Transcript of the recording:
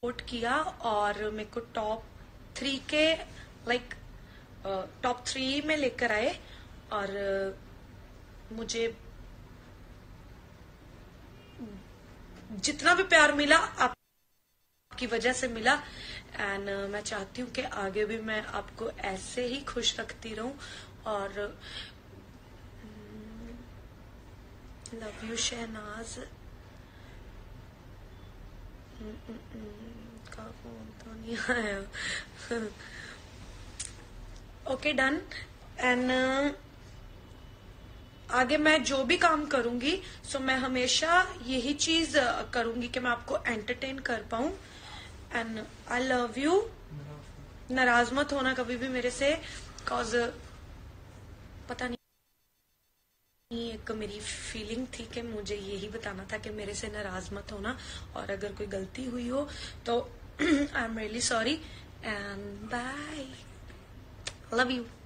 Vote किया और मेरे को टॉप 3 के लाइक टॉप 3 में लेकर आए और मुझे जितना भी प्यार मिला आपकी वजह से मिला। एंड मैं चाहती हूँ कि आगे भी मैं आपको ऐसे ही खुश रखती रहूं और लव यू शहनाज। का फोन तो नहीं आया। Okay done. एंड आगे मैं जो भी काम करूंगी सो मैं हमेशा यही चीज करूंगी कि मैं आपको एंटरटेन कर पाऊं। And I love you. नाराज मत होना कभी भी मेरे से, बिकॉज पता नहीं एक मेरी फीलिंग थी कि मुझे यही बताना था कि मेरे से नाराज मत होना, और अगर कोई गलती हुई हो तो I am really sorry and bye. Love you.